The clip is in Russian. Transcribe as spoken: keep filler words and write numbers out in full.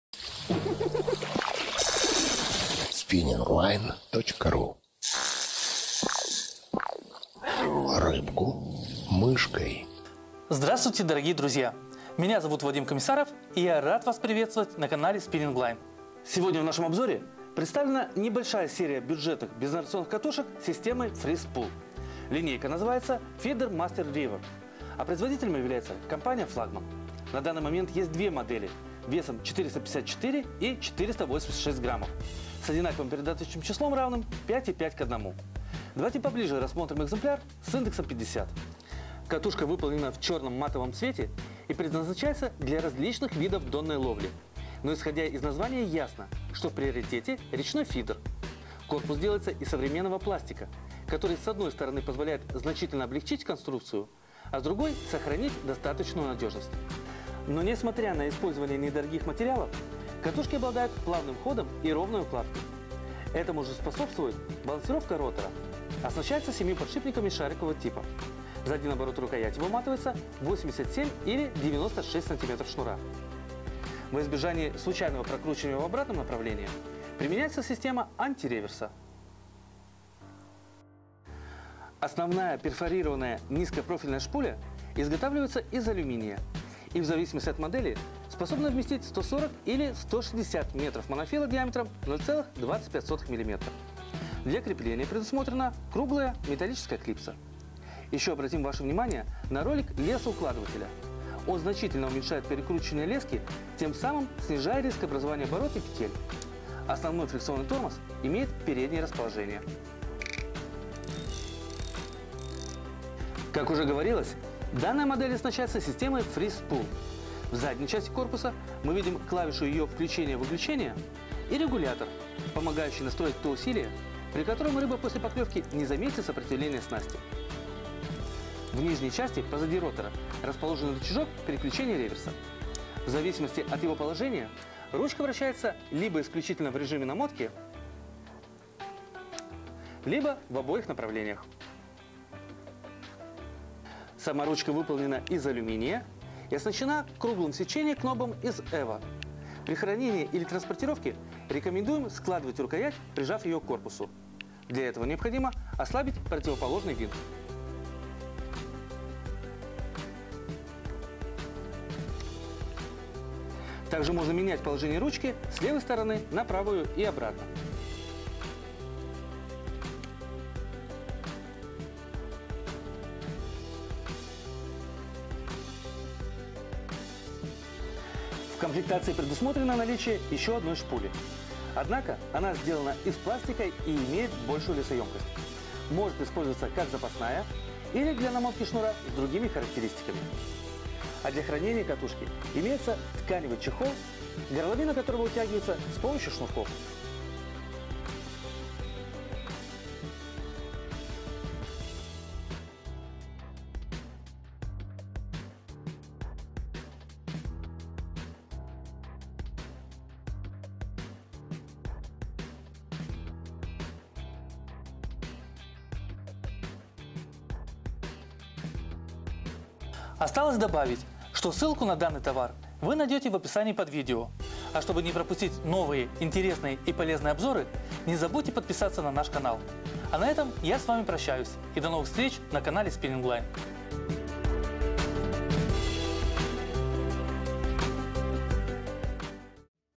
спиннинг лайн точка ру. Рыбку мышкой. Здравствуйте, дорогие друзья! Меня зовут Вадим Комиссаров, и я рад вас приветствовать на канале Spinning Line. Сегодня в нашем обзоре представлена небольшая серия бюджетных безинерционных катушек системы Freeze Pull. Линейка называется Feeder Master River, а производителем является компания Flagman. На данный момент есть две модели весом четыреста пятьдесят четыре и четыреста восемьдесят шесть граммов с одинаковым передаточным числом, равным пять и пять к одному. Давайте поближе рассмотрим экземпляр с индексом пятьдесят. Катушка выполнена в черном матовом цвете и предназначается для различных видов донной ловли. Но исходя из названия ясно, что в приоритете речной фидер. Корпус делается из современного пластика, который с одной стороны позволяет значительно облегчить конструкцию, а с другой сохранить достаточную надежность. Но несмотря на использование недорогих материалов, катушки обладают плавным ходом и ровной укладкой. Этому же способствует балансировка ротора. Оснащается семью подшипниками шарикового типа. За один оборот рукояти выматывается восемьдесят семь или девяносто шесть сантиметров шнура. Во избежание случайного прокручивания в обратном направлении применяется система антиреверса. Основная перфорированная низкопрофильная шпуля изготавливается из алюминия и в зависимости от модели способна вместить сто сорок или сто шестьдесят метров монофила диаметром ноль целых двадцать пять сотых миллиметра. Для крепления предусмотрена круглая металлическая клипса. Еще обратим ваше внимание на ролик лесоукладывателя. Он значительно уменьшает перекручивание лески, тем самым снижая риск образования оборот и петель. Основной фрикционный тормоз имеет переднее расположение. Как уже говорилось, данная модель оснащается системой Freeze Pull. В задней части корпуса мы видим клавишу ее включения-выключения и регулятор, помогающий настроить то усилие, при котором рыба после поклевки не заметит сопротивления снасти. В нижней части, позади ротора, расположен рычажок переключения реверса. В зависимости от его положения, ручка вращается либо исключительно в режиме намотки, либо в обоих направлениях. Сама ручка выполнена из алюминия и оснащена круглым сечением кнопом из эво. При хранении или транспортировке рекомендуем складывать рукоять, прижав ее к корпусу. Для этого необходимо ослабить противоположный винт. Также можно менять положение ручки с левой стороны на правую и обратно. В комплектации предусмотрено наличие еще одной шпули. Однако она сделана из пластика и имеет большую лесоемкость. Может использоваться как запасная или для намотки шнура с другими характеристиками. А для хранения катушки имеется тканевый чехол, горловина которого утягивается с помощью шнурков. Осталось добавить, что ссылку на данный товар вы найдете в описании под видео. А чтобы не пропустить новые, интересные и полезные обзоры, не забудьте подписаться на наш канал. А на этом я с вами прощаюсь и до новых встреч на канале Spinning Line.